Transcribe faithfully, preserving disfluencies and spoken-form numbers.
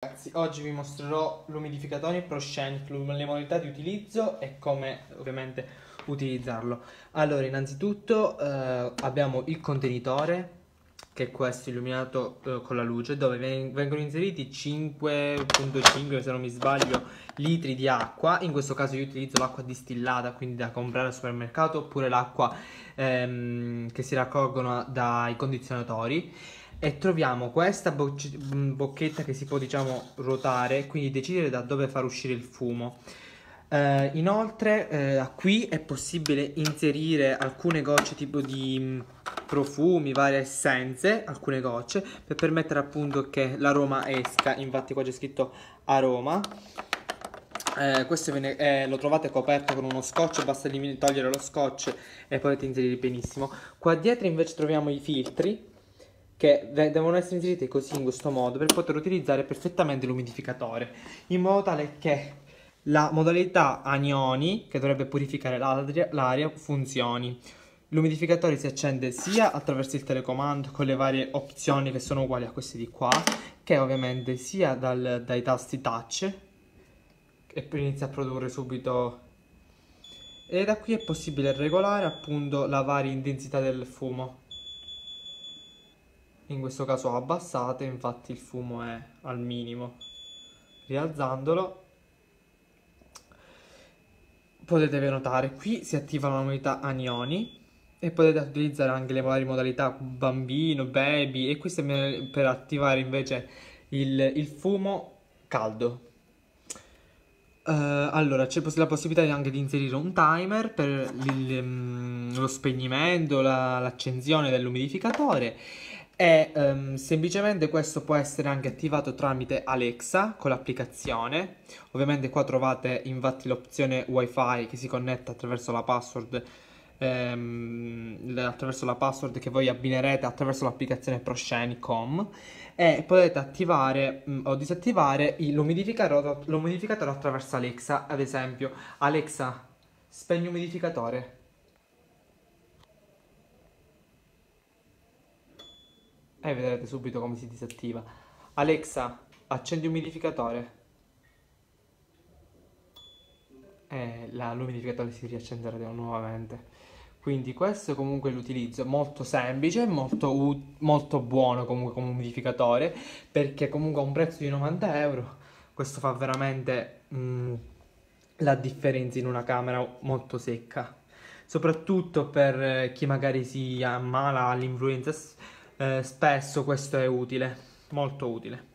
Ragazzi, oggi vi mostrerò l'umidificatore ProScenic, le modalità di utilizzo e come ovviamente utilizzarlo. Allora, innanzitutto eh, abbiamo il contenitore, che è questo illuminato eh, con la luce, dove ven vengono inseriti cinque virgola cinque, se non mi sbaglio, litri di acqua. In questo caso io utilizzo l'acqua distillata, quindi da comprare al supermercato, oppure l'acqua ehm, che si raccolgono dai condizionatori. E troviamo questa bocchetta che si può, diciamo, ruotare, quindi decidere da dove far uscire il fumo. Eh, inoltre eh, qui è possibile inserire alcune gocce tipo di mh, profumi, varie essenze, alcune gocce, per permettere appunto che l'aroma esca. Infatti qua c'è scritto aroma. Eh, questo viene, eh, lo trovate coperto con uno scotch, basta togliere lo scotch e potete inserire benissimo. Qua dietro invece troviamo i filtri, che devono essere inseriti così, in questo modo, per poter utilizzare perfettamente l'umidificatore, in modo tale che la modalità anioni, che dovrebbe purificare l'aria, funzioni. L'umidificatore si accende sia attraverso il telecomando con le varie opzioni che sono uguali a queste di qua, che ovviamente sia dal, dai tasti touch, e inizia a produrre subito. E da qui è possibile regolare appunto la varia intensità del fumo. In questo caso abbassate, infatti il fumo è al minimo. Rialzandolo potete notare, qui si attiva la modalità anioni e potete utilizzare anche le varie modalità bambino, baby, e questo è per attivare invece il, il fumo caldo. Uh, allora c'è la possibilità anche di inserire un timer per il, um, lo spegnimento, l'accensione la, dell'umidificatore. E um, semplicemente questo può essere anche attivato tramite Alexa con l'applicazione. Ovviamente qua trovate infatti l'opzione wifi che si connette attraverso la password ehm, attraverso la password che voi abbinerete attraverso l'applicazione ProScenic punto com, e potete attivare mh, o disattivare l'umidificatore attraverso Alexa. Ad esempio, Alexa, spegni umidificatore. E vedrete subito come si disattiva. Alexa, accendi umidificatore. E l'umidificatore si riaccenderà nuovamente. Quindi questo è comunque l'utilizzo molto semplice, molto, molto buono comunque come umidificatore, perché comunque a un prezzo di novanta euro questo fa veramente mh, la differenza in una camera molto secca. Soprattutto per chi magari si ammala all'influenza, eh, spesso questo è utile, molto utile.